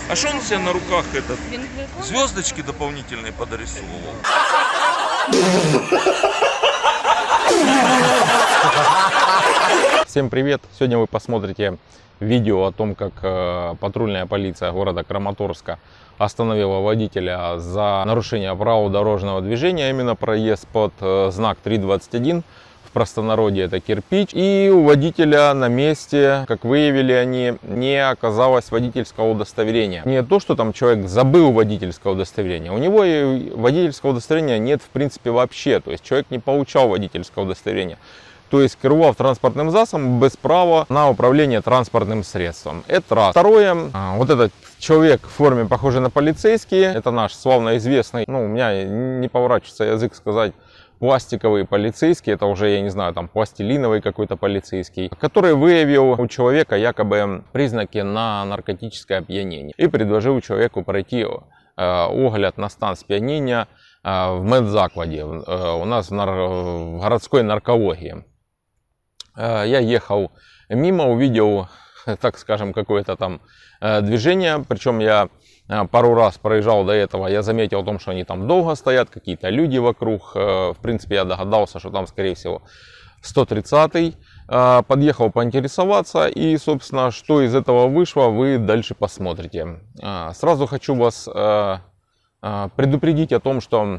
А что он себе на руках этот? Бензопила? Звездочки дополнительные подорисовывал. Всем привет! Сегодня вы посмотрите видео о том, как патрульная полиция города Краматорска остановила водителя за нарушение правил дорожного движения, именно проезд под знак 321. В простонародье это кирпич. И у водителя на месте, как выявили они, не оказалось водительского удостоверения. Не то, что там человек забыл водительское удостоверение. У него и водительского удостоверения нет в принципе вообще. То есть человек не получал водительского удостоверения. То есть керовал транспортным засобом без права на управление транспортным средством. Это раз. Второе, вот этот человек в форме, похожий на полицейский, это наш славно известный, ну, у меня не поворачивается язык сказать, пластиковый полицейский, это уже, я не знаю, там пластилиновый какой-то полицейский, который выявил у человека якобы признаки на наркотическое опьянение и предложил человеку пройти огляд на стан спьянения в медзакладе, у нас в городской наркологии. Я ехал мимо, увидел, так скажем, какое-то там движение, причем я пару раз проезжал до этого, я заметил о том, что они там долго стоят, какие-то люди вокруг, в принципе я догадался, что там скорее всего 130-й, подъехал поинтересоваться и, собственно, что из этого вышло, вы дальше посмотрите. Сразу хочу вас предупредить о том, что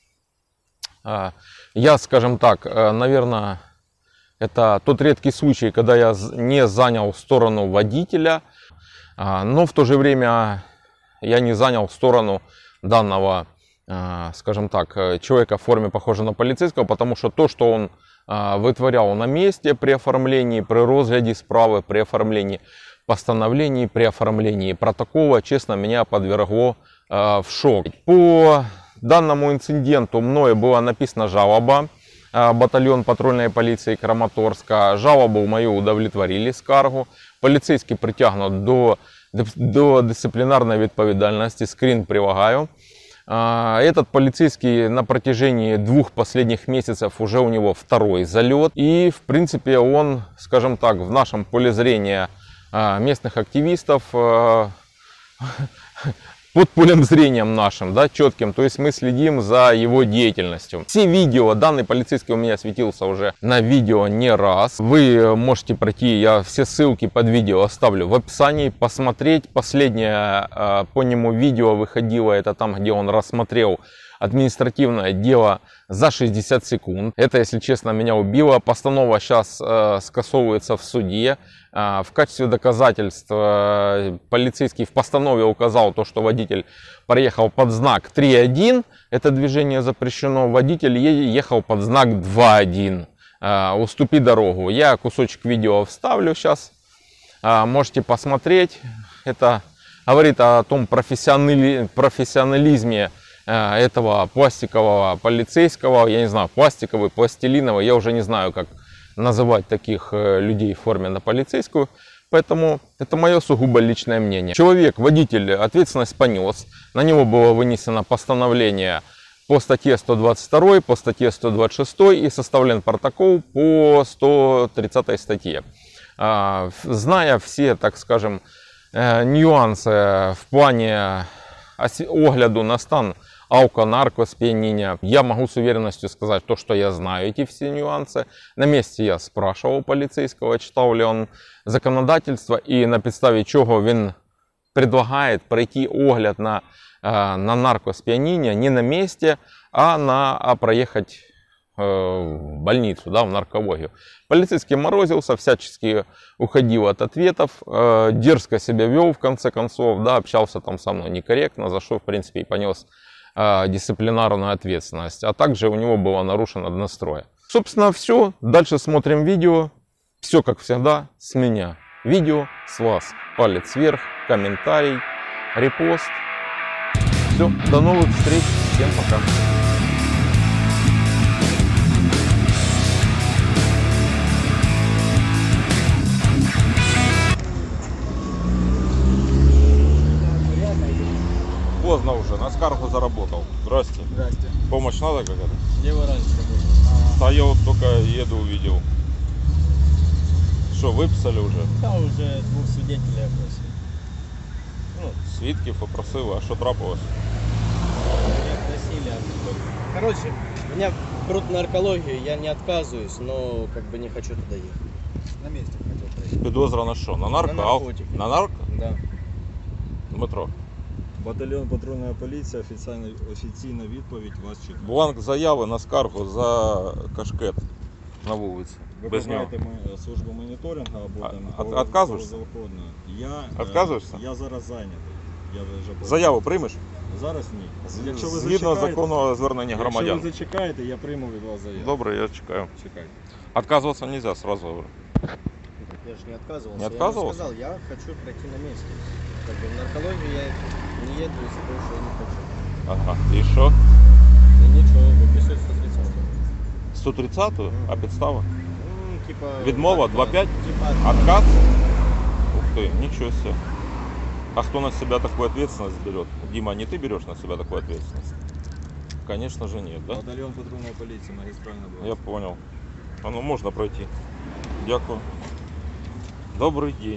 я, скажем так, наверное, это тот редкий случай, когда я не занял сторону водителя, но в то же время я не занял сторону данного, скажем так, человека в форме, похожей на полицейского, потому что то, что он вытворял на месте при оформлении, при розгляде справы, при оформлении постановлений, при оформлении протокола, честно, меня подвергло в шок. По данному инциденту мною была написана жалоба, батальон патрульной полиции Краматорска. Жалобу мою удовлетворили, скаргу. Полицейский притягнут до дисциплинарной відповідальності, скрин прилагаю. Этот полицейский на протяжении 2 последних месяцев уже у него 2-й залет. И в принципе он, скажем так, в нашем поле зрения местных активистов, под полем зрением нашим, да, четким, то есть мы следим за его деятельностью. Все видео, данный полицейский у меня светился уже на видео не раз. Вы можете пройти, я все ссылки под видео оставлю в описании, посмотреть. Последнее по нему видео выходило, это там, где он рассмотрел административное дело за 60 секунд. Это, если честно, меня убило. Постанова сейчас скасовывается в суде. В качестве доказательства полицейский в постанове указал то, что водитель проехал под знак 3.1. Это движение запрещено. Водитель ехал под знак 2.1. Уступи дорогу. Я кусочек видео вставлю сейчас. Можете посмотреть. Это говорит о том профессионализме этого пластикового полицейского, я не знаю, пластиковый, пластилиновый, я уже не знаю, как называть таких людей в форме на полицейскую, поэтому это мое сугубо личное мнение. Человек, водитель, ответственность понес, на него было вынесено постановление по статье 122, по статье 126 и составлен протокол по 130 статье. Зная все, так скажем, нюансы в плане огляду на стан алко-наркоспьянения, я могу с уверенностью сказать то, что я знаю эти все нюансы. На месте я спрашивал полицейского, читал ли он законодательство и на підставі чего він предлагает пройти огляд на наркоспьянение не на месте, а проехать в больницу, да, в наркологию. Полицейский морозился, всячески уходил от ответов, дерзко себя вел в конце концов, да, общался там со мной некорректно, за что в принципе и понес дисциплинарную ответственность, а также у него было нарушено однострой. Собственно, все. Дальше смотрим видео. Все как всегда с меня. Видео с вас. Палец вверх, комментарий, репост. Все. До новых встреч. Всем пока. Поздно уже, на скаргу заработал. Здрасте. Здрасте. Помощь надо какая-то? Где вы раньше были? Да я вот только еду увидел. Что, выписали уже? Да, уже 2 свидетелей опросили. Ну, свідків, попросили, а що трапилось? Меня просили. Короче, меня берут на наркологию, я не отказываюсь, но как бы не хочу туда ехать. На месте хотел проехать. Підозра на що? На нарко? На наркотики. На нарко? Да. Дмитро. Батальйон патрульної поліції, офіційна відповідь вас чекає. Бланк заяви на скаргу за кашкет на вулиці. Ви Без нього. вибираєте службу моніторингу або там Отказуєшся? правоохоронну. Отказуєшся? Я зараз зайнятий. Я вже Заяву приймеш? Зараз ні. Якщо ви Згідно зачекаєте- закону звернення Якщо громадян. ви зачекаєте, я прийму від вас заяву. Добре, я чекаю. Чекайте. Отказываться нельзя, сразу говорю. Я же не отказывался. Не Я отказывался? ему сказал, я хочу пройти на месте. Как бы в наркологию я не еду, если больше я не хочу. Ага. І що? И ничего, выписывают 130. 130-ю? А підстава? Типа... Відмова, отказ. 2,5? Типа Отказ? Ух ты, ничего себе. А кто на себя такую ответственность берет? Дима, не ты берешь на себя такую ответственность? Конечно же нет, да? Батальйон патрульної поліції, магістральна дорога. Я понял. А ну можно пройти. Дякую. Добрый день.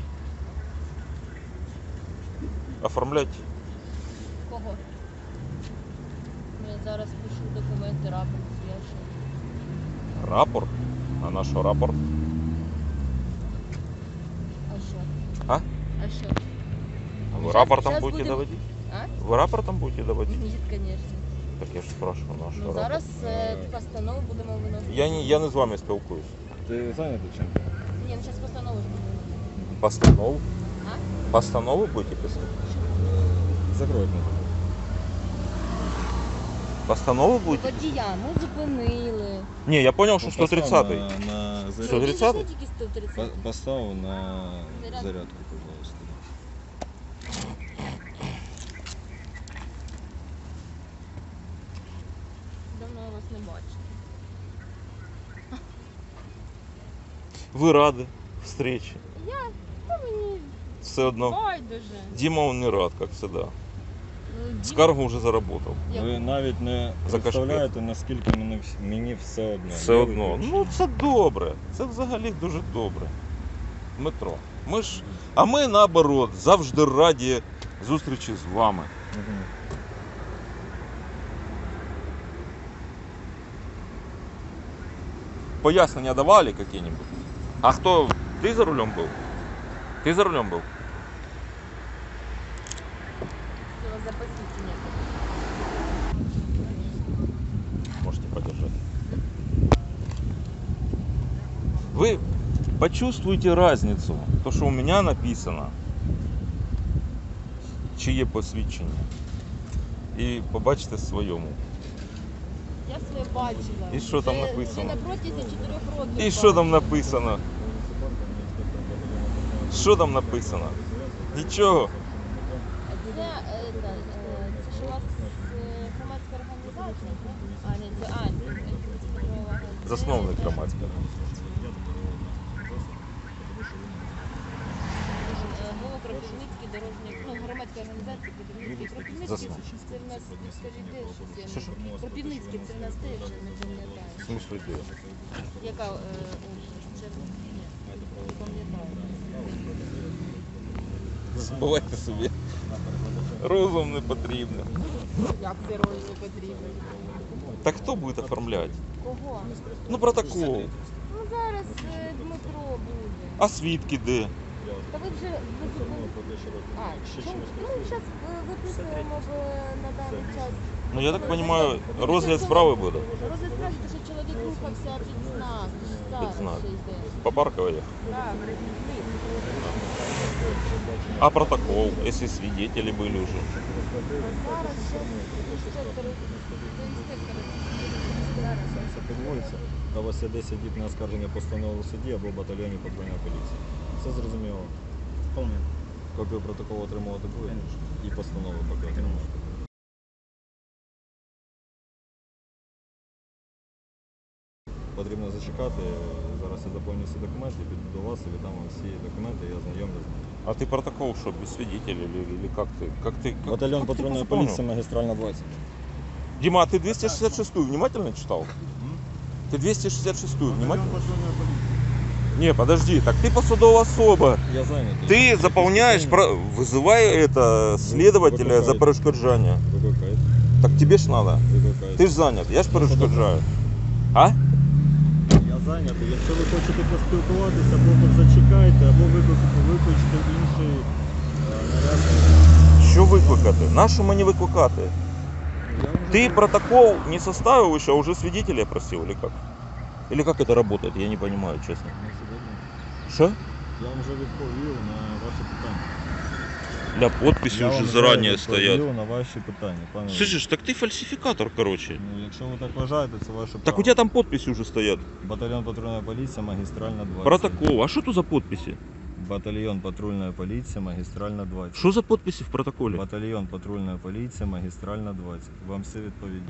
Оформлять? Кого? Я зараз пишу документи, рапорт, я ще. Рапорт? А на що рапорт? А що? А? А що? Вы Щас- рапортом щас будете будем- доводить? А? Вы рапортом будете доводить? Ні, звісно. Так я ж спрашиваю, на що Ну рапорт? зараз постанову будемо виносити. Я не з вами спілкуюсь. Ти зайнятий чим? Ні, ну зараз постанову ж будемо виносити. Постанову? А? Постанову будете писать? Закройте. Постанову будете? Водія, ми зупинили. Не, я понял, что 130-й. На Що, зарядку. 130-й? Тільки 130. Поставив на Зарядку. зарядку, пожалуйста. Давно я вас не бачу. Ви раді встречі? Та мені Все одно. байдуже. Дима он не рад, как всегда. Ну, Дім- Скаргу вже заработав. Я- Ви навіть не За представляєте, наскільки мені все одно. Все Я одно. виключу. Ну це добре. Це взагалі дуже добре. Дмитро. А ми наоборот завжди раді зустрічі з вами. Мгм. Пояснення давали какие-нибудь? А хто? Ти за рулем був? Ти за рулем був? Хотіла запасити ні. Можете подержать. Вы почувствуйте разницу. То, что у меня написано, чиє посвідчення. І побачите своєму. Я своє бачила. І що там Вже- написано? Вже на протязі 4 років. І що там написано? Що там написано? Нічого. Це, це ж у вас громадська організація? А, ні, це Засновник громадського. Голо Кропивницький дорожній, ну, громадська організація Кропивницький. Кропивницький, Засновник. це в нас, скажіть, де щось Що? я... Кропивницький, це в нас де, я вже не пам'ятаю. В смысле де? Яка, це, ні, не пам'ятаю. Забувайте собі. Розум не потрібно. Як це роль не потрібно? Так хто буде оформляти? Кого? Ну протокол. Ну зараз Дмитро буде. А свідки де? Та ви вже А, ну зараз виписуємо на даний час. Ну я так розумію, розгляд справи буде. Розгляд справи, що чоловік рухався під знак. Під знак. Зараз ще йде. По Парковой. Так, А протокол, если свидетели были уже? зараз ще інспектори. Це підводиться. Та у вас є 10 діб на оскарження постанови у суді або в батальйоні патрульної поліції. Все зрозуміло. Копію протоколу отримувати буде і постанову поки отримувати. Потрібно зачекати. Зараз я заповню всі документи, піду до вас і віддам вам всі документи, я ознайомлюсь. А ты протокол что, без свидетелей или как ты? Батальйон как ты патрульної понял? поліції, магістральна 20. Дима, а ты 266 внимательно читал? Ты 266 внимательно? Не, подожди, так ты посадовая особа. Я зайнятий. Ты заполняешь, вызывай это следователя за перешкоджання. Викликайте. Так тебе ж надо. Викликайте. Ти ж зайнят, я ж перешкоджаю. А? Я зайнятий. Якщо ви хочете поспілкуватися, або зачекайте, або викличте інший наряд. Що викликати? Нащо мені викликати? Я вам Ты вже- протокол не составил еще, а уже свидетеля просил или как? Или как это работает? Я не понимаю, честно. На сьогодні Что? я вам вже відповів на ваші питання. Для подписи Я уже вам заранее вже стоят. відповів на ваші питання, пане. Слышишь, так ты фальсификатор, короче. Ну, якщо ви так вважаєте, це ваше право. Так у тебя там подписи уже стоят. Батальйон патрульної поліції, магістральна 20. Протокол. А что тут за подписи? Батальйон патрульної поліції, магістральна 20. Что за подписи в протоколе? Батальйон патрульної поліції, магістральна 20. Вам всі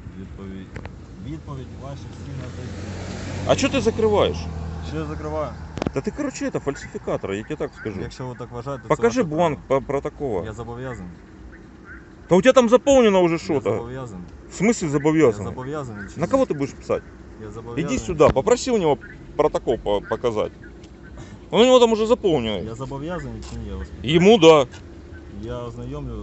відповідь ваші всі надають. А что ты закрываешь? Що я закриваю? Да ты, короче, это фальсификатор, я тебе так скажу. Якщо ви так вважаєте, це Покажи ваше бланк право. по протокола. Я зобов'язаний. Да у тебя там заполнено уже Я что-то. зобов'язаний. В смысле Я зобовязан? зобов'язаний. чи На ні? кого ты будешь писать? Я зобов'язаний. Иди сюда, попроси у него протокол показать. Он у него там уже заполненный. Я зобов'язаний чи ні? Я вас питаю. Ему да. Я ознайомлю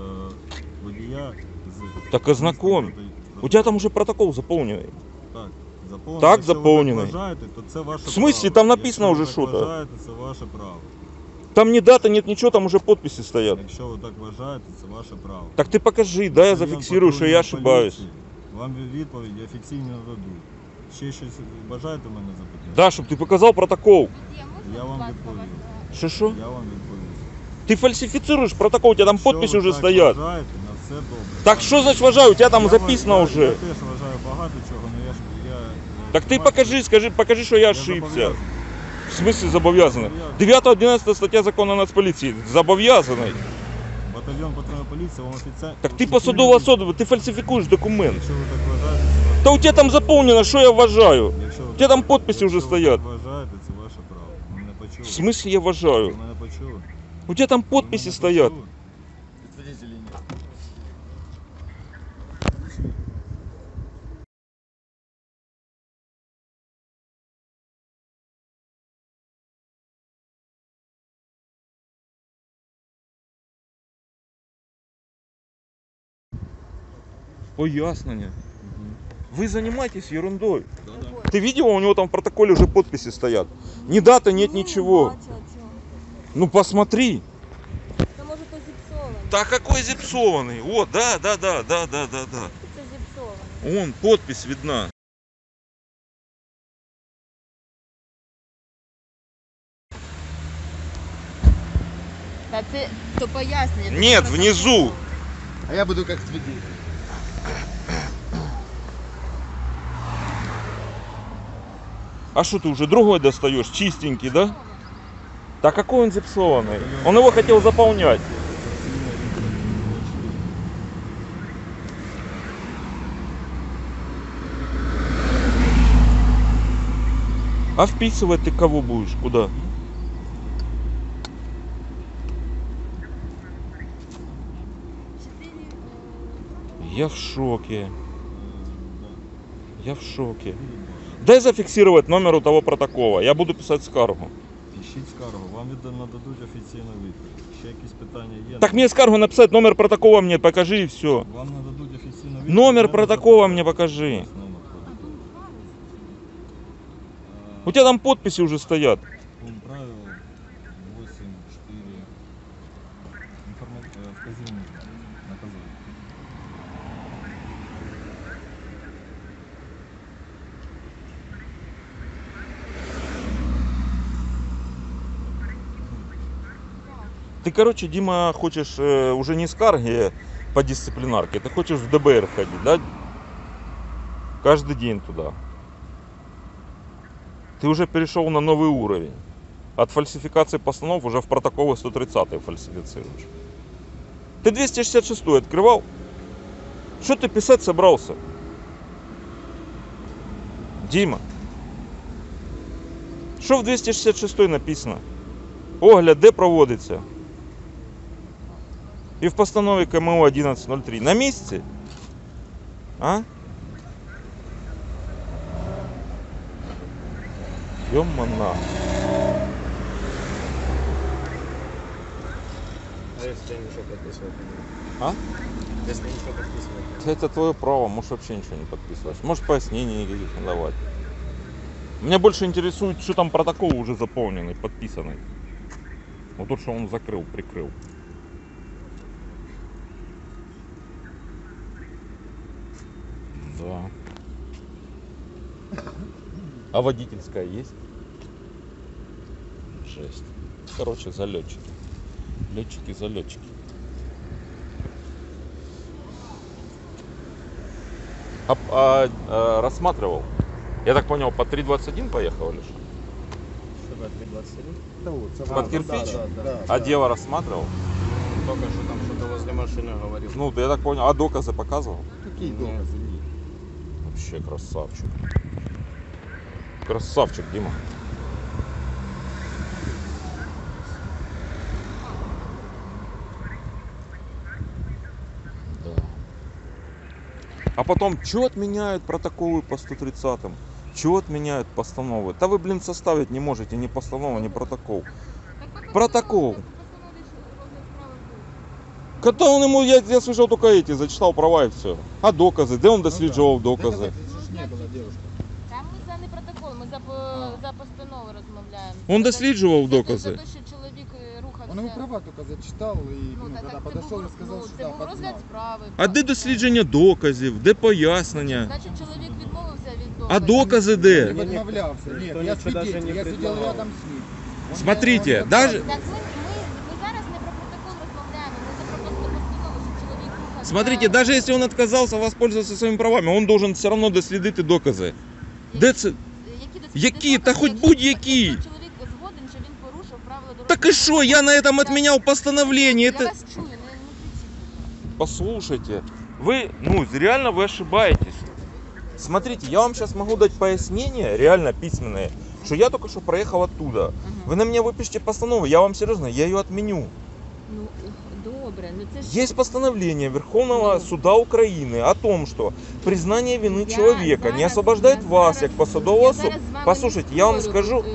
водія з... Так ознакомь. У тебя там уже протокол заполненный. Так, заповнений. Так, Якщо заповнений. ви так вважаєте, то це ваше В смислі? право. Там написано Якщо вже ви так що-то. вважаєте, це ваше право. Там ни дата, нет ничего, там уже подписи стоят. Якщо ви так вважаєте, це ваше право. Так ты покажи, да, я Батальйон зафиксирую, что я патрульної ошибаюсь. поліції Вам відповідь офіційно дадуть. Ще щось бажаєте мене запитати? Да, чтобы ты показал протокол. Я вам відповів. Что? Я вам відповів. Ты фальсифицируешь протокол, у тебя там Якщо подписи ви уже так стоят. Вважаєте, на все добре. Так что значит вважаю, у тебя там Я записано вважаю- уже. Я теж вважаю багато чого, але я... Так ты покажи, покажи, что я ошибся. зобов'язаний. В смысле зобов'язаний? 9-11 стаття закону Нацполіції. Зобов'язаний. Батальйон патрульної поліції вам офіційно... Так ти посадова особа, ти фальсифікуєш документ. Якщо ви так вважаєте, це ваше Та у тебе там заповнено, що я вважаю. Якщо ви У тебе там так- подписи вже якщо ви стоять. так вважаєте, це ваше право. Ви мене почули. В смысле я вважаю? Ви мене почули. У тебя там Ви подписи мене стоят. почули? Пояснення. Вы занимаетесь ерундой. Да-да. Ты видела, у него там в протоколе уже подписи стоят. Ни даты, нет ничего. Ну посмотри. Це може то зіпсований. Так какой зипсованный? О, да. Це зіпсований. Вон, подпись видна. Та це то пояснення. Нет, внизу. А я буду как свидетель. А что ты уже другой достаешь? Чистенький, да? Так какой он зипсованный? Он его хотел заполнять. Офіційна відповідь. А вписывать ты кого будешь? Куда? Я в шоке. Да. Я в шоке. Буде добре. Дай зафиксировать номер у того протокола. Я буду писать скаргу. Пишіть скаргу, вам нададуть офіційну відповідь. Ще якісь питання є? Так мне скаргу написать, номер протокола мне покажи и все. Вам нададуть офіційну відповідь. Номер я не протокола запитаю. мне покажи. Ось номер протоколу. У тебя там подписи уже стоят. Пункт правил 8.4. Вказівник наказує. Ты, короче, Дима, хочешь уже не скарги по дисциплинарке, ты хочешь в ДБР ходить, да? Каждый день туда. Ты уже перешел на новый уровень. От фальсификации постанов уже в протоколы 130 фальсифицируешь. Ты 266 открывал? Что ты писать собрался? Дима. Что в 266 написано? Огляд де проводиться? І в постанові КМУ 1103. На місці? А? Йомана. А если я ничего подписывать не буду? А? Если ничего подписывать не Это твое право, можешь вообще ничего не подписывать. Можешь пояснений никаких не давать. Меня больше интересует, что там протокол уже заполненный, подписанный. Вот то, что он закрыл, прикрыл. Да. А водительская есть? Жесть. Короче, залетчики. Летчики-залетчики. Рассматривал? Я так понял, по 3.21 поехал или что? Что это 3.21? Да вот, Под кирпич? Да, А дело рассматривал? Только что там что-то возле машины говорил. Ну, я так понял. А доказы показывал? Какие Нет. доказы? Нет. Вообще красавчик. Красавчик, Дима. Да. А потом, что отменяют протоколы по 130-м? Чего отменяют постановы? Да вы, блин, составить не можете ни постанову, ни протокол. Протокол. Когда он ему, я слышал только эти, зачитал права и все. А доказы? Де он досліджував докази? Это же не было, девушка. Там ми за не протокол, ми за постанову розмовляємо. Он досліджував За докази. те, що чоловік рухався. Он ему права только зачитал и Ну, когда так подошел це и сказал, був, что це да, був розгляд подзнал. справи. А де дослідження доказів? Де пояснення? Значить, чоловік відмовився від А доказів. докази Не де? отмовлялся. Нет, Никто я ничего даже свидетель, не я сидел предлагал. рядом с ним. Он Смотрите, не даже- Так, ми зараз не про протокол розмовляємо, ми за постанову, що чоловік рухався. Смотрите, даже если он отказался воспользоваться своими правами, он должен все равно дослідити докази. Де це? Які? Та хоч будь-які. Якщо чоловік згоден, що він порушив правила дорожнього Так и что, я на этом отменял постановление. Я Это... вас чую, не кричіть. Послушайте, вы, реально вы ошибаетесь. Смотрите, я вам сейчас могу дать пояснение, реально письменное, что я только что проехал оттуда. Вы на меня выпишите постанову, я вам серьезно, я ее отменю. Ну, добре, ну це ж... Есть постановление Верховного Суда Украины о том, что признание вины человека не освобождает вас, как посадового особу. Послушайте, я вам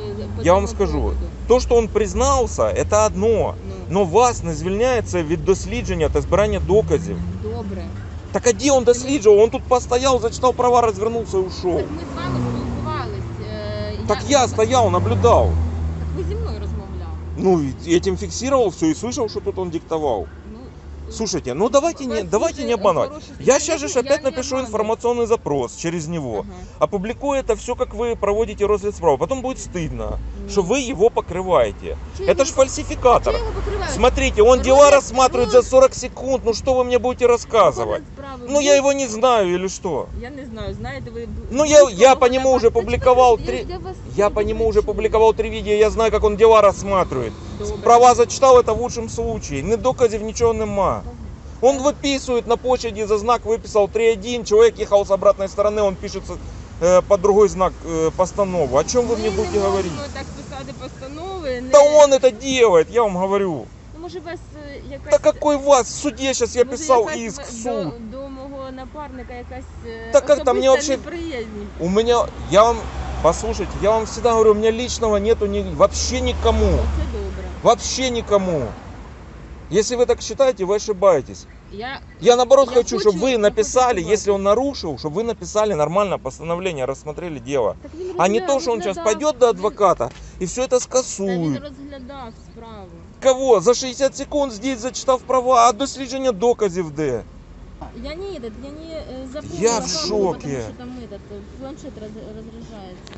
скажу, то, что он признался, это одно, но вас не звільняється від дослідження та збирання доказів. Добре. Так а де он досліджував? Он тут постоял, зачитал права, развернулся и ушел. Так ми з вами спілкувались. Так я стоял, наблюдал. Так ви зі мною розмовляли. Ну, и этим фиксировал все и слышал, что тут он диктовал. Ну, Слушайте, давайте не обманывать. Я сейчас же опять напишу информационный запрос через него. Ага. Опубликую это все, как вы проводите розгляд справ. Потом будет стыдно, что вы его покрываете. Это ж фальсификатор. Смотрите, он дела рассматривает за 40 секунд. Ну что вы мне будете рассказывать? Ну я его не знаю или что? Я не знаю, знаєте, ви... Ну я по нему уже публиковал я по нему уже публиковал 3 видео, я знаю, как он дела рассматривает. Права зачитал, это в лучшем случае. Ни доказів, ничего нема. Он выписывает на площади за знак, выписал 3.1, человек ехал с обратной стороны, он пишет под другой знак постанову. О чем вы мне будете говорить? так писати постанови. Да он это делает, я вам говорю. Ну, може, вас якась... Да какой вас? В суде сейчас я може, писал якась иск в суд. До мого напарника якась Так как-то мне вообще- неприязність. У меня, я вам, послушайте, я вам всегда говорю, у меня личного нету вообще никому. Це добре. Вообще никому. Если вы так считаете, вы ошибаетесь. Я Я наоборот Я хочу, чтобы хочу вы написали, попробовать. если он нарушил, чтобы вы написали нормально постановление, рассмотрели дело. Так він А не то, что он сейчас пойдет до адвоката и все это Та він скасует. розглядав справу. Кого? За 60 секунд здесь зачитав права, а дослідження доказів де? Я не запомнила. Я в пароль, шоке. Потому что там планшет разряжается.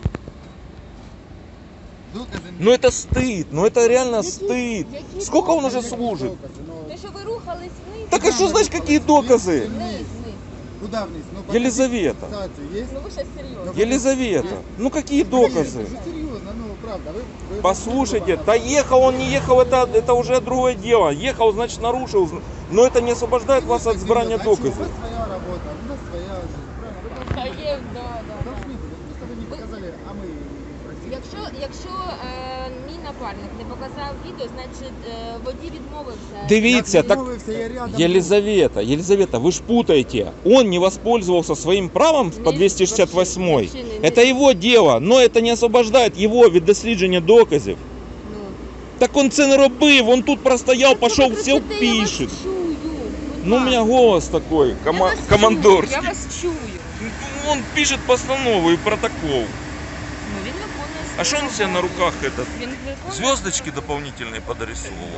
Доказы Ну это стыд, ну это реально Які- стыд. які Сколько он докази? уже служит? доказы, но Те, що ви рухались вниз. Так а что значит какие доказы? Вниз. куда вниз? Ну, покажите Елизавета. фиксацию есть? Ну ви зараз серйозно. Елизавета, ну какие доказы? Это серьезно, ну правда. Вы Послушайте, да ехал он, не ехал, это уже другое дело. Ехал, значит нарушил, но это не освобождает вас от збирания У вас доказов. своя работа, у нас своя жизнь. Правильно? Та є, да. Должны были. Просто вы не показали, а мы просили. Якщо мій напарник не показав відео, значить водій відмовився. Дивіться, так Відмовився, я рядом був. Елизавета, вы ж путаете. Он не воспользовался своим правом по 268. Это его дело, но это не освобождает его від дослідження доказів. Ну, Так он це не робив, он тут простоял, пошел, все пишет. Ну у меня голос такой, командорский. Я вас чую. Он пишет постанову и протокол. Ну, він виконує А что он себе на руках этот? Він виконує. Звездочки дополнительные подрисовывал.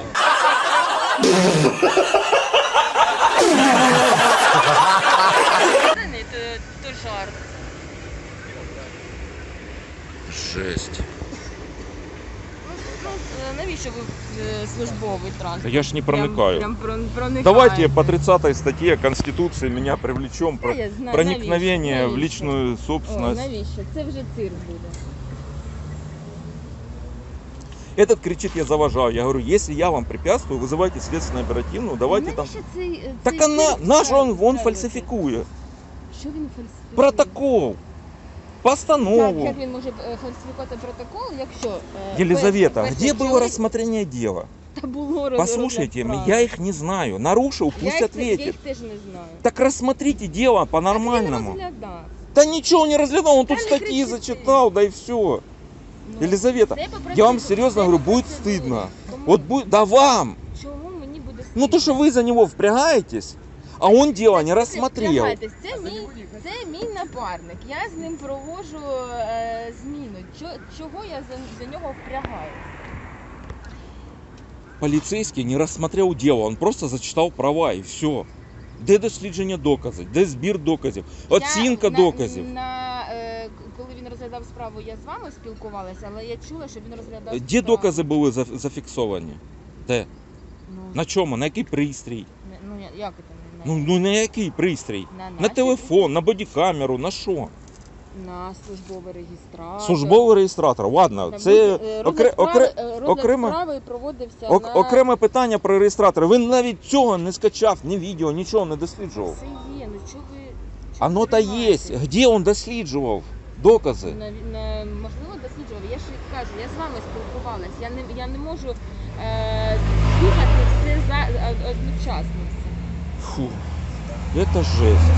Це жарт. Жесть. Ну, навіщо ви службовий транспорт? Я ж не проникаю. Прям проникаєте. Давайте по 30 статье Конституции меня привлечем. Та я знаю, Проникновение навіщо? в личную О, собственность. навіщо? Це вже цирк буде. Этот кричит, я завожаю. Я говорю, если я вам препятствую, вызывайте следственно-оперативную, давайте там. Навіщо цей Так цей она, цирк наш он ставити? фальсификует. Що він фальсифікує? Протокол. Постанову. Як він може фальсифікувати протокол, якщо... Елизавета, перший где было чоловік- рассмотрение дела? Та було Послушайте, розгляд я справи. их не знаю. Нарушил, Я пусть їх ответит. теж не знаю. Так рассмотрите дело по-нормальному. Він розглядав. Да ничего не разглядал, он Да тут не статьи кричите. зачитал, да и все. Ну, Елизавета, це по я вам процедурі, серьезно це говорю, по будет процедурі. стыдно. Кому? Вот будет, да вам. Чому мені буде стидно? Ну то, что вы за него впрягаетесь, а он дело не рассмотрел. Вдягайтесь, це мій напарник. Я з ним проводжу зміну. Чого я за нього впрягаю? Полицейский не рассмотрел дело, он просто зачитал права и все. Де дослідження доказів, де збір доказів, оцінка доказів. Коли він розглядав справу, я з вами спілкувалася, але я чула, що він розглядав Де докази були зафіксовані? Де? Ну, На чому? На який пристрій? як це? Ну на який пристрій? На наші- телефон, на бодікамеру, на що? На службовий реєстратор. Службовий реєстратор, ладно, це розгляд окремо- справи проводився на... окреме питання про реєстратор. Він навіть цього не скачав, ні відео, нічого не досліджував. Це є, ну чого ви... Оно то є. Де він досліджував докази? Можливо, досліджував. Я ж кажу, я з вами спілкувалась. Я не можу слухати все одночасно. Фу, это жесть.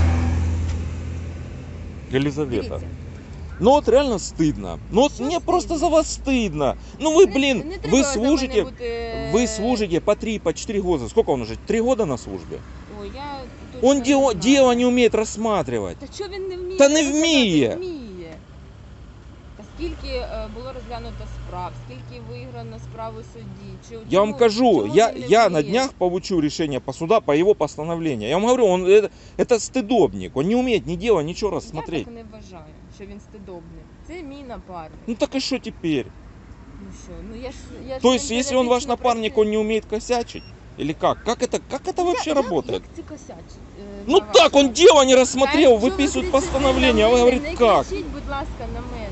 Елизавета. Дивіться. Ну вот реально стыдно. Ну вот Что мне стыдно? просто за вас стыдно. Ну вы, блин, Не треба вы за служите, мене бути... вы служите по 3, по 4 года. Сколько он уже? 3 года на службе? Ой, я точно Он не дело знаю. не умеет рассматривать. Та що він не вміє? Та не розглядати? вміє. Вміє. Та скільки було розглянуто справ, скільки виграно справ у суді? Я вам кажу, чому я він не на вміє? днях получу решение по суда по его постановлению. Я вам говорю, он это стыдобник. Он не умеет ни дело, ничего рассмотреть. Я так не вважаю, що він стидобний. Це мій напарник. Ну так и что теперь? Ну що, ну я ж То з есть, ним если он ваш періодично напарник, працюю. он не умеет косячить? Или как? Как это вообще работает? Як це косячить? Ну багато? так, он дело не рассмотрел, Та, що ви выписывают кричите постановление, а на вы мене? говорите, Не как? кричіть, будь ласка, на мене.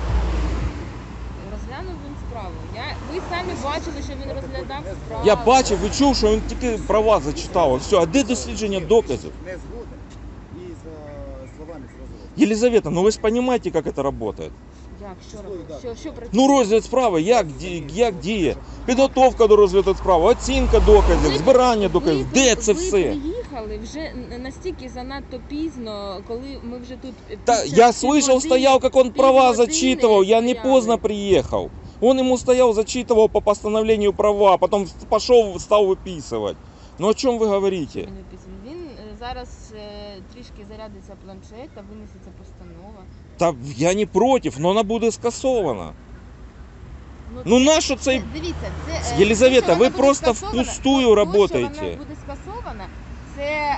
Розглянув він справу. Ви самі бачили, що він розглядав справу. Я бачив і чув, що він тільки права зачитав. Все, а де дослідження доказів? Не згоден. І за словами зрозуміло. Єлизавета, ну ви ж розумієте, як це працює? Як? Що робить? Що працює? Ну розгляд справи, як діє? Підготовка до розгляду справи, оцінка доказів, збирання доказів. Де це Ви все? приїхали вже настільки занадто пізно, коли ми вже тут... Та, півтора- я слышал, півгодини- стоял, как он права півгодини зачитывал, я не стояли. поздно приехал. Он ему стоял, зачитывал по постановлению права, потом пошел, стал выписывать. Ну о чем вы говорите? Він зараз трішки зарядиться планшет та винесеться постанова. Та я не против, но она буде скасована. Ну нащо цей... Дивіться, це... Єлизавета, те, що ви вона буде просто скасована, впустую то, работаете. що вона буде скасована, це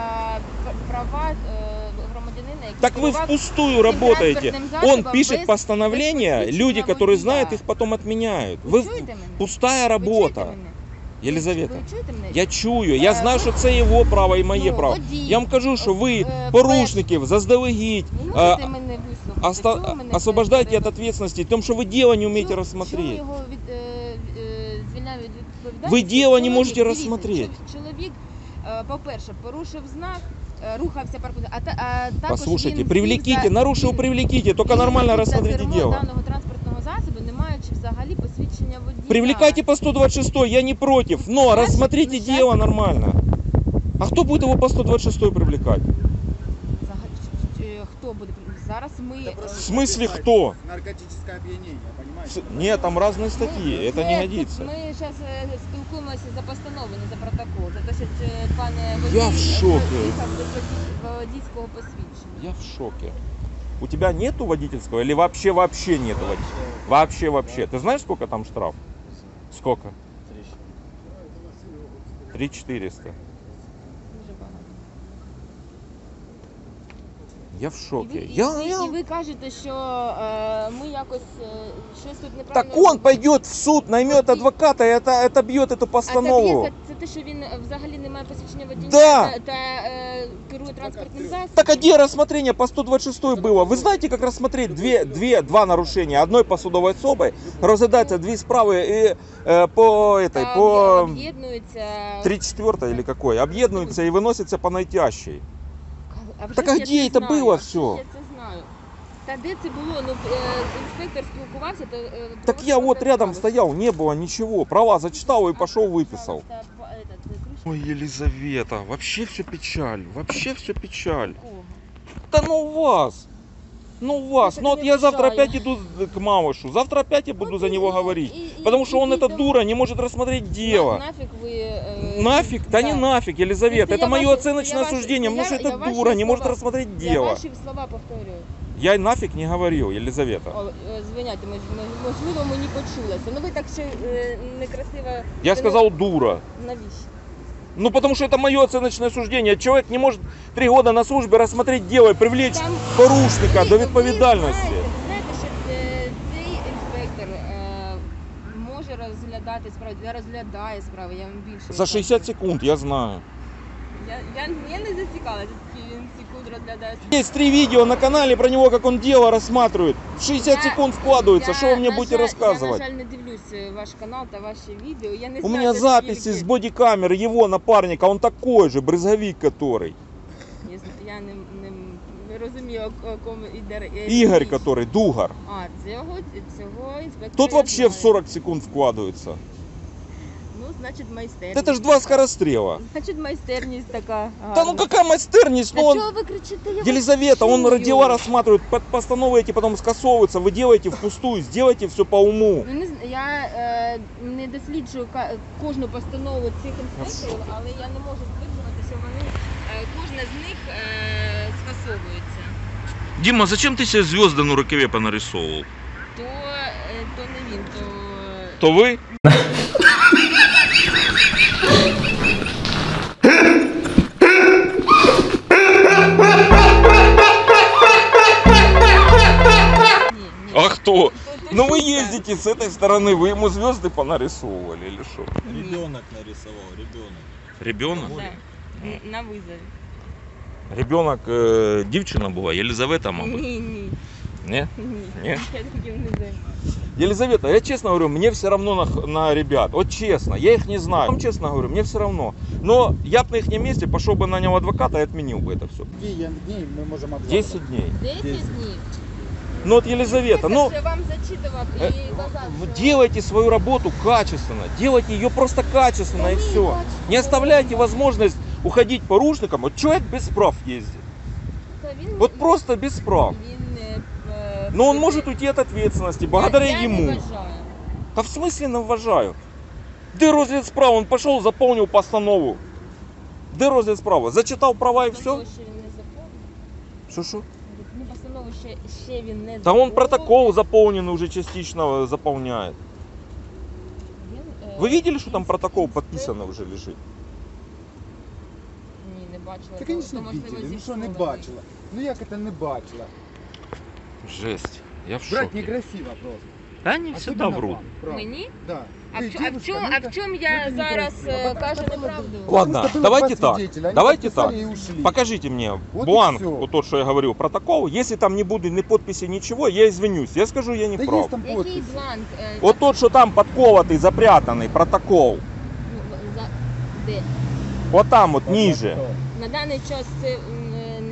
права громадянина, який Так вы керував впустую цим работаете. транспортним засобом Он пишет без постановления, посвідчення люди, которые знают, водія. их потом отменяют. Ви Вы... чуєте мене? Пустая Ви работа. чуєте мене? Єлизавета, Ви чуєте мене? я чую, я знаю, що це його право і моє Ну, право. водій. Я вам кажу, що ви Е, порушників заздалегідь Ви можете мене вислухати? Чого мене освобождаете це от ответственности, тому що ви дело не умеете Чого рассмотреть. його звільняють від відповідальності? Ви діло не Чоловік, можете дивіться, рассмотреть. Чоловік, по-перше, порушив знак, рухався паркунд, а також Послушайте, він привлеките, сів за- нарушил, він- привлеките, только він нормально сів за рассмотрите кермо дело. даного транспортного засобу, не маючи взагалі посвідчення водія. Привлекайте по 126, я не против, но Значит, рассмотрите ну, щас- дело нормально. А кто будет его по 126 привлекать? Хто буде? Зараз ми... В смысле кто? Наркотическое опьянение, понимаете? Нет, там разные статьи, это не годится. Ми зараз спілкуємося за постанову, не за протокол. За те, що пане Я в шокі. їхав без водійського посвідчення. Я в шоке. У тебя нету водительского или вообще нету водительского? Вообще. Ты знаешь, сколько там штраф? Сколько? 3400. Дуже багато. Я в І шоке. ви, і ви кажете, що ми якось щось тут неправильно... Так он пойдет в суд, наймет адвоката и это бьет эту А постанову. це те, що він взагалі не має посвідчення водія Да. та керує транспортним засобом? Так а где рассмотрение по 126 было? Вы знаете, как рассмотреть два нарушения? Одной по судовой особой, розглядается две справы и по этой, Та по об'єднуються... 34 или какой, объединяются и выносятся по найтящей. А вже Так а я где це это знаю, было а вже всё? Я це знаю. Та де це було? Ну, інспектор спілкувався, то... Так я вот рядом стоял, не было ничего. Права зачитал и пошел выписал. Ой, Елизавета, вообще все печаль, печаль. Да ну у вас, Это ну вот не я завтра мешает. опять иду к Малышу, завтра опять я буду за него говорить. Потому что он, эта дура, не может рассмотреть дело. Нафиг ви... Нафиг? Да не нафиг, Елизавета, Это я это мое ваши- оценочное я ваши- суждение, потому что я эта ваши дура не может слова- рассмотреть Я дело. ваші слова повторюю. Я нафиг не говорил, Елизавета. Звиняйте, можливо, мені почулося. Ну ви так ще некрасиво... Я сказал дура. Навіщо? Ну потому что это мое оценочное суждение. Человек не может 3 года на службе рассмотреть дело и привлечь Там- порушника до Ви відповідальності. знаєте, що цей інспектор може розглядати справи, не розглядає справи, я вам більше... За 60 секунд, я знаю. Я не зацікавилася, скільки він секунд розглядає. Есть 3 видео на канале про него, как он дело рассматривает. В 60 секунд вкладывается. Что вы мне будете Я, рассказывать? на жаль, не дивлюсь ваш канал та ваші відео. Я не У знаю, меня за записи скільки. с бодикамеры его напарника. Он такой же, брызговик который. Я не розумію, о кому йде Игорь річ. который, Дугар. А, цього інспектора. Тот я вообще в знаю. 40 секунд вкладывается. Ну, значить, майстерність. Это ж 2 скорострела. Значить, майстерність така. Да ну какая мастерность, Та ну он... чого ви кричите? Я вас Елизавета, он чую. дела рассматривает, постановы эти потом скасовываются, вы делаете впустую, сделайте все по уму. Ну, я не досліджую кожну постанову цих інспекторів, але я не можу стверджувати, що вони, кожна з них скасовується. Дима, зачем ты себе звезды на рукаве понарисовывал? То не він, то... То вы? Ні. А кто? То Ну вы шутка. ездите с этой стороны, вы ему звезды понарисовывали или что? Ребенок нарисовал, ребенок. Ребенок? Да. На визові. Ребенок, дівчина була, Єлизавета, мабуть. Ні, ні. Не? Ні. Ні? Я таким не займаюся. Елизавета, я честно говорю, мне все равно на ребят. Вот честно, я их не знаю. Вам честно говорю, мне все равно. Но я бы на их месте пошел бы нанял адвоката и отменил бы это все. Какие дни мы можем обжаловать? 10 дней. 10 днів. Ну вот, Елизавета, ну Я вам зачитував і казав, що... делайте свою работу качественно. Делайте ее просто качественно и все. Не оставляйте возможность уходить порушникам. Вот человек без прав ездит. Та він- Вот просто без прав. Він, Но он может уйти от ответственности благодаря я ему. не вважаю. А в смысле не вважаю? Де розгляд справ? Он пошел, заполнил постанову. Де розгляд справи? Зачитав права і все? Постанову ще він не заповнив. Що? Ну, постанову ще він не Да он заповнив. протокол заполненный уже частично заполняет. Він, Вы видели, что там протокол подписанный уже лежит? Ні, не бачила. Та, То, звісно, можливо, бачила. Ну що не зіпсований. бачила? Ну як це не бачила? Жесть. Я в Брать шоке. некрасиво просто. Да они Особенно всегда врут. вам, правда. Мені? Да. А Ты в девушка, чому ну это- я ну это зараз некрасиво. кажу Потому что неправду? Ладно, было давайте два так. свидетеля, они Давайте подписали так. и ушли. Покажите мне Вот и бланк, всё. вот тот, что я говорил, протокол. Если там не будет ни подписи, ничего, я извинюсь. Я скажу, я не Да прав. есть там Який подписи. бланк? Вот тот, что там подковатый, запрятанный протокол. Де? Вот там вот ниже. На даний час це не моє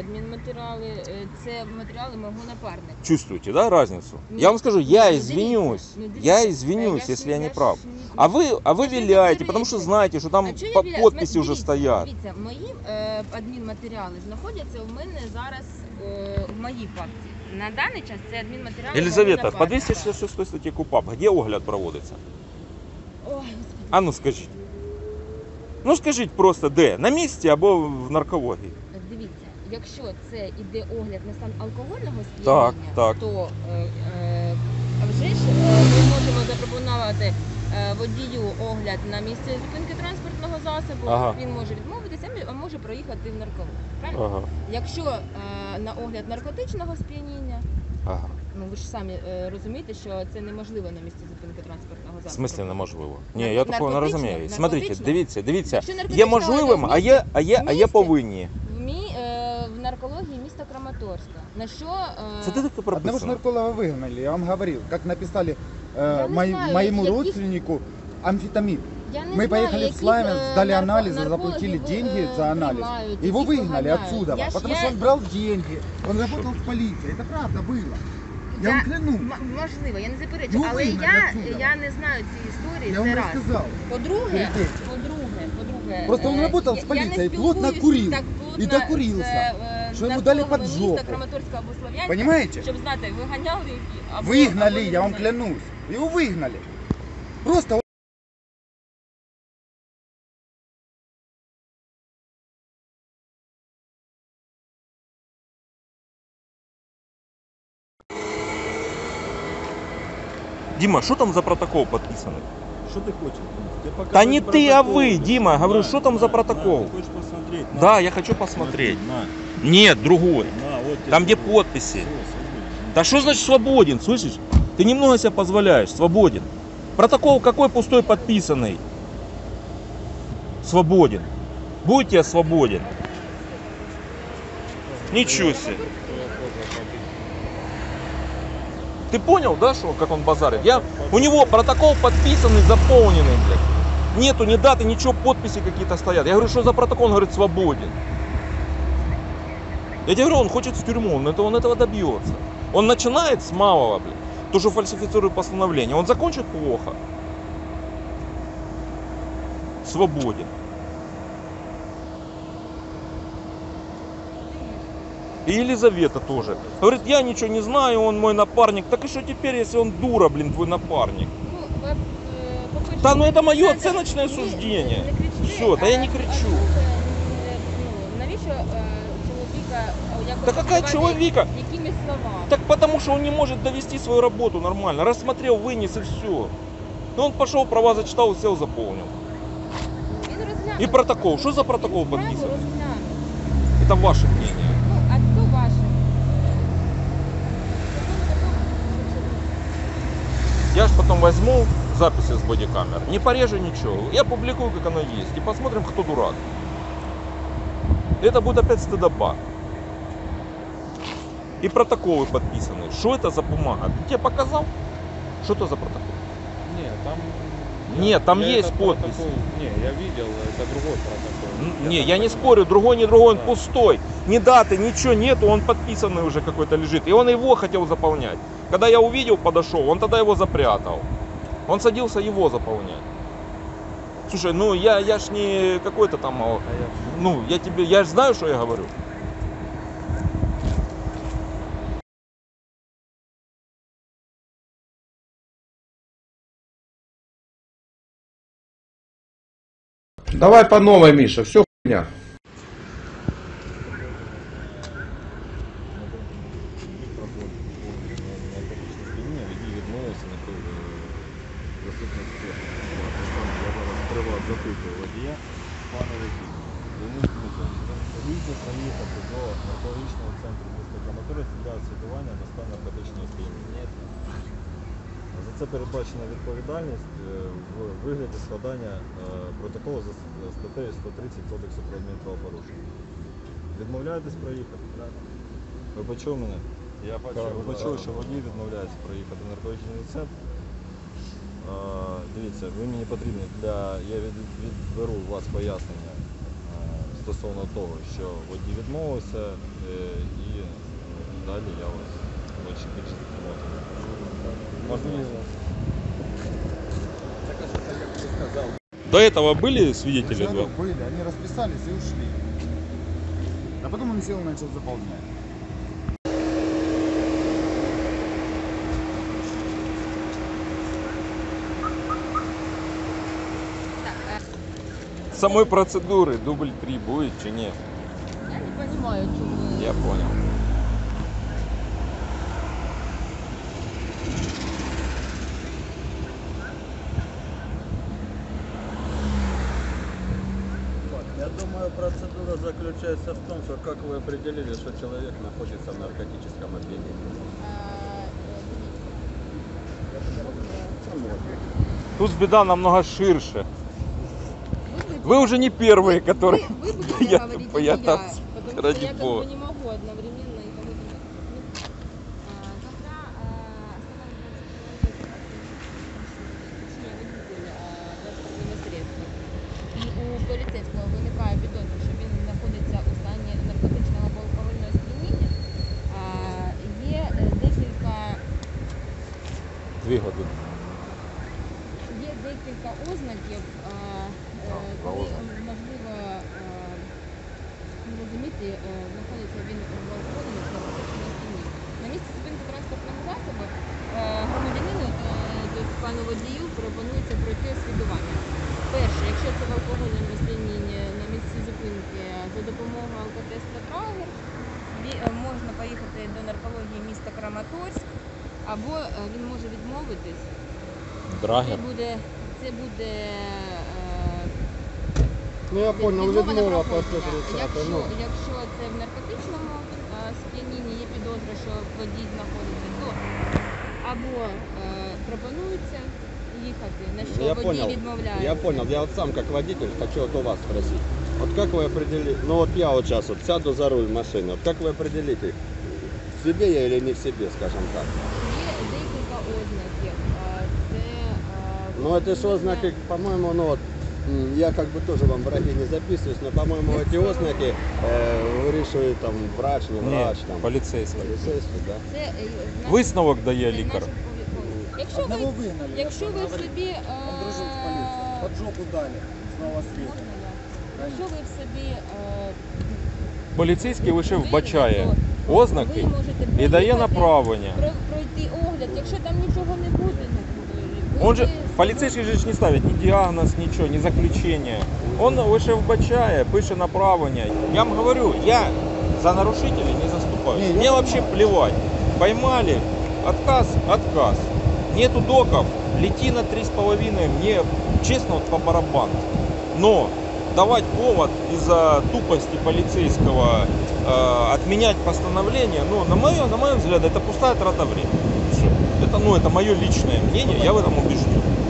адмінматеріали, це матеріали мого напарника. Чувствуете, да, разницу? Ні. Я вам скажу, я Ну, извинюсь. дивіться, Я я извинюсь, ж- если я не ж прав. не- А вы Я ж не виляете, заперечую. потому что знаете, что там А чого я віляю? подписи уже Дивіться, стоят. Дивіться, мої адмінматеріали знаходяться у мене зараз в моїй папці. На даний час це адмінматеріали Елизавета, мого по напарника. 266 статье КУПАП, где огляд проводится? Ой, Господи. А ну скажіть. Ну скажіть просто, де? На місці або в наркології? Дивіться, якщо це іде огляд на стан алкогольного Так, сп'яніння, так. то вже ж ми можемо запропонувати водію огляд на місці зупинки транспортного засобу. Ага. Він може відмовитися, а може проїхати в наркологію. Правильно? Ага. Якщо на огляд наркотичного сп'яніння, Ага. ну ви ж самі розумієте, що це неможливо на місці зупинки транспортного В засобу. смислі неможливо? Ні, Нар- я такого не наркотично? розумію. Смотрите, Наркотично? дивіться. Якщо Є наркотичного можливим, не а є місті? повинні. В наркології міста Краматорська. На що Це де таке Одного ж прописано? нарколога выгнали, я вам говорил, как написали Я не знаю, моему яких- родственнику амфетамин. я не Мы знаю, поехали в яких, Славянск, сдали анализы, наркологів заплатили ви, деньги за анализ. приймають, Его яких выгнали поганяють. отсюда, Я ж- потому я- что он брал деньги, он работал в полиции. Это правда было. Я вам клянусь. Можливо, я не заперечую, Ну, але вигнали отсюда. я не знаю цієї історії, Я вам це раз. рассказал. По-друге, перед этим. по-друге, Просто он работал в полиции, плотно курил и докурился, что ему дали под жопу. Краматорська або Слов'янська, Понимаете? щоб знати, виганяли їх або... Выгнали, або я вам не клянусь. Его выгнали. Просто Дима, що там за протокол підписаний? Что ты хочешь? Тебе Да показать не ты, а протокол. вы, Дима. Говорю, На, что там за на, протокол? На, ты хочешь посмотреть? На, Да, я хочу посмотреть. На, Нет, другой. на, вот тебе Там, где другой. подписи. Всё, свободен. Да что значит свободен, слышишь? Ты немного себе позволяешь, свободен. Протокол какой пустой подписанный? Свободен. Будь я свободен. Ничего себе. Ты понял, да, что, как он базарит? У него протокол подписанный, заполненный, блядь. Нету ни даты, ничего, подписи какие-то стоят. Я говорю, что за протокол? Он говорит, свободен. Я тебе говорю, он хочет в тюрьму, он этого добьется. Он начинает с малого, блядь. То, что фальсифицирует постановление. Он закончит плохо. Свободен. И Елизавета тоже. Говорит, я ничего не знаю, он мой напарник. Так и что теперь, если он дура, блин, твой напарник? Ну, по-перше, Да, ну это мое знаєте, оценочное ні, суждение. не кричіть, Все, та я не а кричу. друге, ну, навіщо чоловіка якось Да какая називати человека? якимись словами? Так потому что он не может довести свою работу нормально. Рассмотрел, вынес и все. Ну он пошел, права зачитал, сел, заполнил. Він розглянув. И протокол. Что за протокол Він справу подписан? розглянув. Это ваше мнение. Ну, а хто ваше? Я ж потом возьму записи с бодикамер. Не порежу ничего. Я публикую, как оно есть. И посмотрим, кто дурак. Это будет опять стыдоба. И протоколы подписаны. Что это за бумага? Ты тебе показал? Что это за протокол? Нет, там... Нет, там я есть этот подпись. протокол- Не, я видел, это другой протокол. Не, я не спорю, другой не другой, он Да. пустой. Ни даты, ничего нету, он подписанный уже какой-то лежит. И он его хотел заполнять. Когда я увидел, подошел, он тогда его запрятал. Он садился его заполнять. Слушай, ну я ж не какой-то там, ну я ж знаю, что я говорю. Давай по новой, Миша, все хуйня. Мікрофон наркотичне сп'яніння, водій відмовився на заступництво. Я зараз приват запитую водія. Пане водій, Денис Дмитрович, поліція проїхати до наркологічного центру міста Краматорськ для свідування на стан наркотичного сп'яніння. За це передбачена відповідальність в вигляді складання протоколу за статтею 130 Кодексу про адмінправопорушення. Відмовляєтесь проїхати? Ви почули мене? Я почув, Ви да. почули, що водій відмовляється проїхати в наркотичний центр. Дивіться, ви мені потрібні я відберу у вас пояснення стосовно того, що водій відмовився і далі я вас більше затримати. Можливо. До этого были свидетели? Говорю, были, они расписались и ушли. А потом он сел и начал заполнять. Самой процедуры дубль 3 будет чи нет? Я не понимаю, чому. Я понял. Я думаю, процедура заключается в том, что как вы определили, что человек находится в наркотическом опьянении. Тут беда намного ширше. Вы уже не первые, которые Вы будете я говорить, боятся. или я, потому ради что я как бога. бы не могу одновременно и кого-то. Когда транспортного средства і у поліцейського виникає підозра, що він знаходиться у стані наркотичного або алкогольного сп'яніння, є декілька Є декілька ознаків, коли можливо зрозуміти, знаходиться він в алкогольному чи наркотичному сп'янінні. На місці зупинки транспортного засобу громадянину, тобто пану водію, пропонується пройти освідування. Перше, якщо це в алкогольному сп'янінні на місці зупинки за допомогою алкотесту Драгер, можна поїхати до наркології міста Краматорськ, або він може відмовитись. Драгер. Це буде Ну я понял, відмова на відмова по проходження. 130. Якщо це в наркотичному сп'янінні, є підозра, що водій знаходиться, то або пропонується їхати, на що Я водій понял, відмовляється. я понял. Я вот сам как водитель хочу вот у вас спросить. Вот как вы определите, ну вот я вот сейчас вот сяду за руль машины, вот как вы определите, в себе я или не в себе, скажем так? Є декілька ознаків. Ну это же ознаки, по-моему, ну вот, я как бы тоже вам враги не записываюсь, но, по-моему, эти ознаки вирішує там врач, не врач, там, поліцейський. полицейский, да? Це Висновок дає це лікар. наші Якщо ви, Одного выгнали. якщо ви в собі Он дружил с полицией. Под жопу дали. Снова свет. можна я? Якщо ви в собі Поліцейський лише вбачає ви ознаки можете і дає проїхати, направлення. пройти огляд, якщо там нічого не буде, Он же, полицейский же не ставит ни диагноз, ничего, ни заключение. Он лише вбачає, пише направлення. Я вам говорю, я за нарушителей не заступаюсь. Не, я Мне вообще плевать. Поймали, отказ, отказ. Нету доков, лети на 3,5, мне честно вот по барабану. Но давать повод из-за тупости полицейского отменять постановление, ну, на мой взгляд, это пустая трата времени. Всё. Это мое личное мнение, я в этом убежден.